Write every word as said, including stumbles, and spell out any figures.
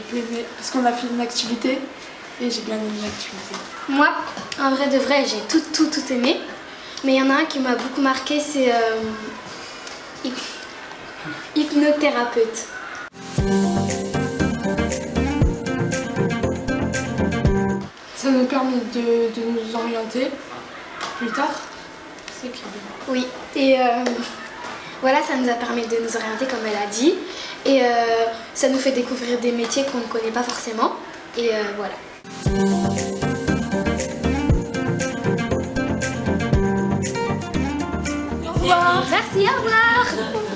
aimé parce qu'on a fait une activité et j'ai bien aimé l'activité. Moi, en vrai de vrai, j'ai tout, tout, tout aimé. Mais il y en a un qui m'a beaucoup marqué, c'est euh, hyp hypnothérapeute. Ça nous permet de, de nous orienter plus tard. C'est clair. Oui, et euh, voilà, ça nous a permis de nous orienter comme elle a dit. Et euh, ça nous fait découvrir des métiers qu'on ne connaît pas forcément. Et euh, voilà. Au revoir. Merci, au revoir.